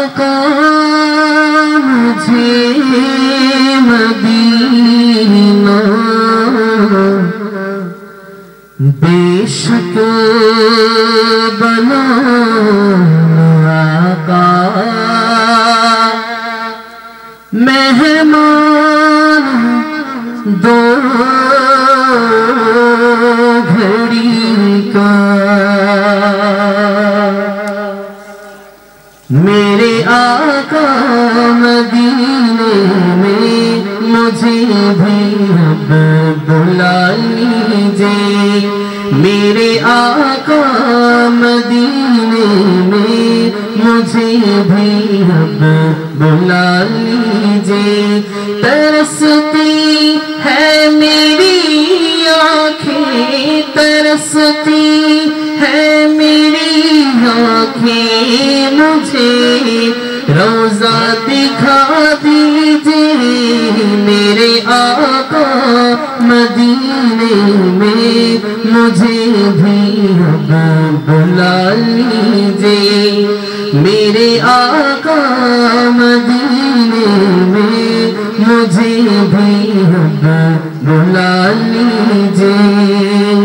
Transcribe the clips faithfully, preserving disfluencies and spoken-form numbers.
आका मुझे मदीना बेशक बना आका मेहमान दो घड़ी का मेरे आका मदीने में मुझे भी अब बुला लीजिए मेरे आका मदीने में मुझे भी अब बुला लीजिए तरसती है मेरी आँखें तरसती है मेरी आँखें मुझे रोज़ा दिखा दीजिए मेरे आका मदीने में मुझे भी अब बुला लीजिए मेरे आका मदीने में मुझे भी अब बुला लीजिए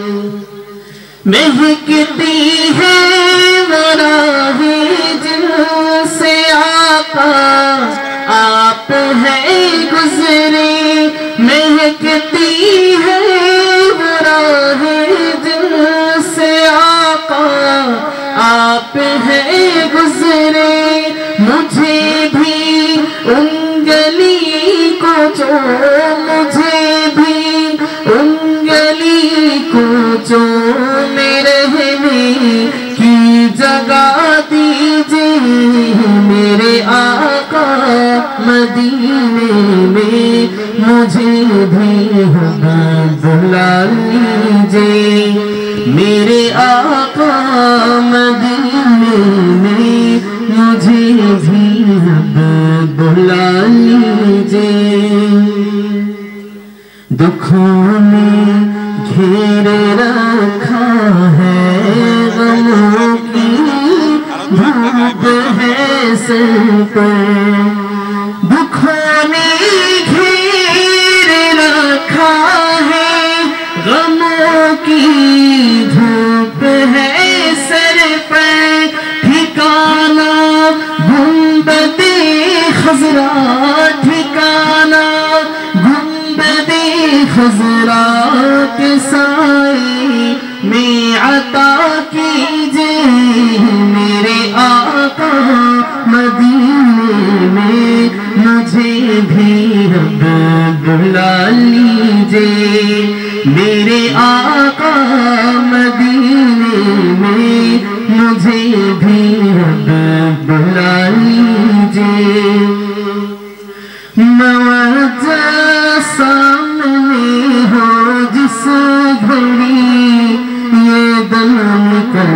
महकती है वराहे जिनसे आका आप है गुजरे महकती है वराहे जिनसे आका आप है गुजरे मुझे भी उन गली को जो मुझे भी उन गली को जो में रहने की जगह दीजिए मेरे आका मदीने में मुझे भी बुला लीजिए मेरे आका मदीने में मुझे भी बुला लीजिए दुखों में घेरे रखा है गमों की धूप है सर पर दुखों ने घेरे रखा है गमों की धूप है सर पर ठिकाना गुंबदे खज़रा ठिकाना गुंबदे खज़रा के साए में अता कीजिए मेरे आका मदीने में मुझे भी अब बुला लीजिए मेरे आका मदीने में मुझे भी अब बुला लीजिए मौजा सामने हो जिस घड़ी ये दम निकल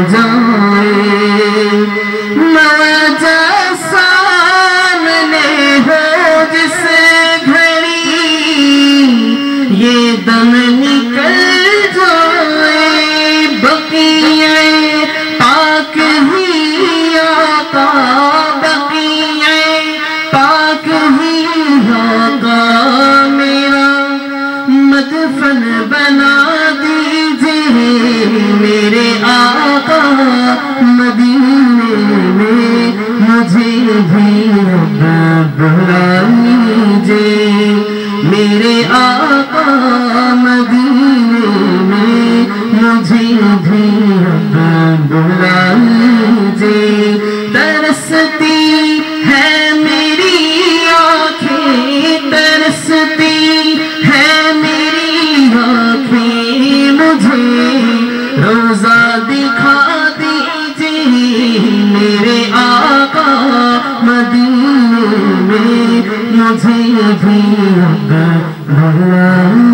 जाए मौजा सामने हो जिस घड़ी ये दम निकल जाए बकिए पाक ही आका बकिए पाक ही आका मेरा मदफन बना दीजिए मेरे आका मदीने में मुझे भी अब बुला लीजिए मेरे आका मदीने में मुझे भी अब बुला लीजिए तरसती है मेरी आँखें तरसती है मेरी आँखें मुझे रोज़ा दिखा दीजिए मेरे आका मदीने में मुझे भी अब बुला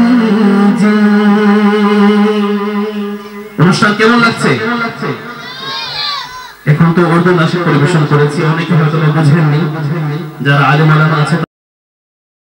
लीजिए অনুষ্ঠান কেমন লাগছে এখন তো উর্দু নাশিদ পরিবেশন করেছি অনেকে হয়তো বুঝেননি যারা আলেম ওলামা আছে